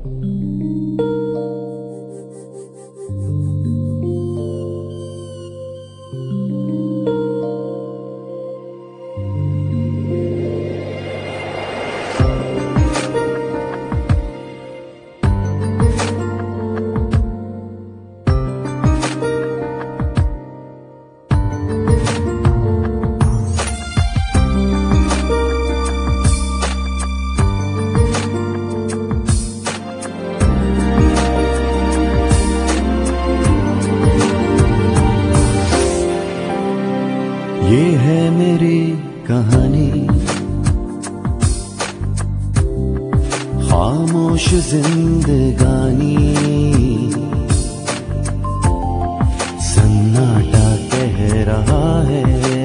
ये है मेरी कहानी, खामोश जिंदगानी। सन्नाटा कह रहा है,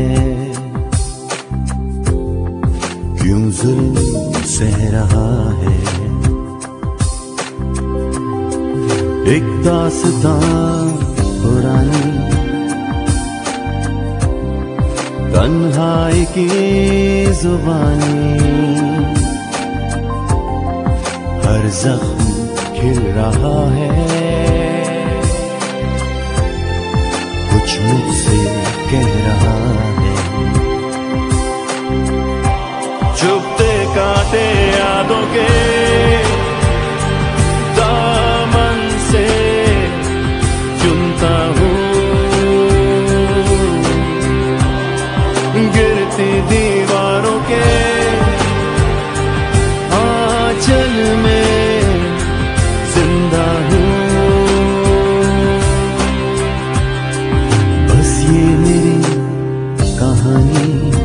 क्यों जुल्म सह रहा है। एक दास्तां पुरानी, तन्हाई की जुबानी। हर जख्म खिल रहा है, कुछ मुझसे कह रहा है। चुभते कांटे यादों के दामन से चुनता हूँ, गिरती दीवारों के आंचल में जिंदा हूँ। बस ये मेरी कहानी,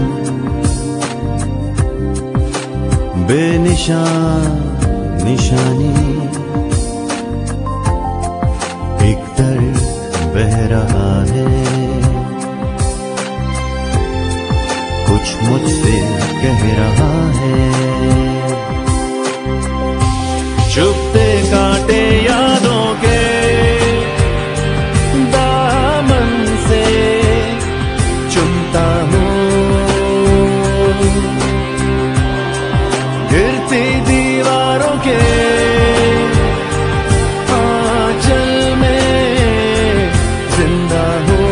बेनिशान निशानी। एक दर्द बह रहा है, कुछ मुझसे कह रहा है। चुभते कांटे यादों के दामन से चुनता हूँ, गिरती दीवारों के आंचल में जिंदा हूँ।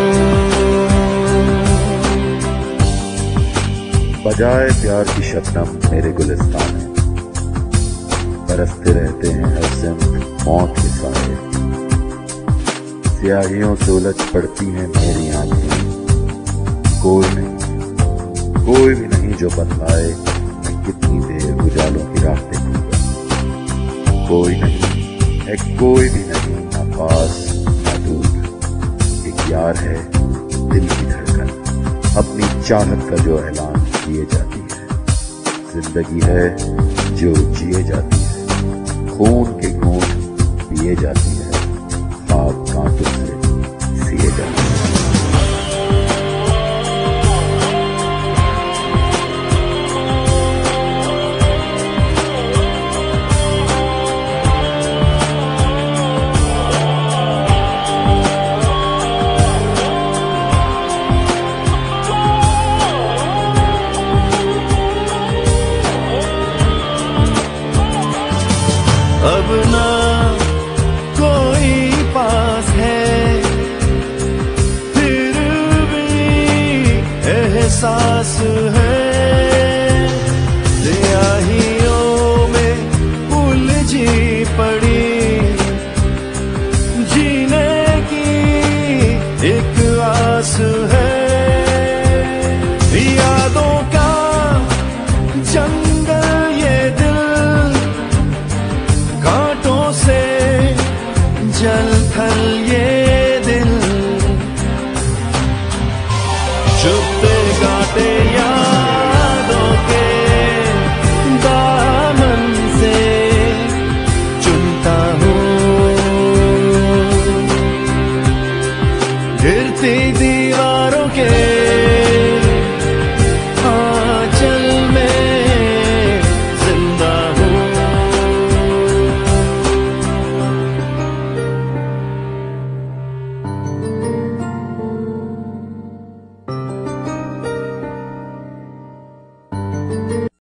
बजाए प्यार की शबनम मेरे गुलिस्तान में, बरसते रहते हैं हर सिमत मौत के साए। स्याहियों से उलझ पड़ती हैं मेरी आंखें, कोई भी नहीं जो बतलाए मैं कितनी देर उजालों की राह देखूंगा। कोई भी नहीं, ना पास ना दूर। एक यार है दिल की धड़कन, अपनी चाहत का जो ऐलान किए जाती है। जिंदगी है जो जिए जाती है, खून के घूंट पिए जाती है, ख्वाब कांटों से सिए जाती है। अब ना कोई पास है, फिर भी एहसास है।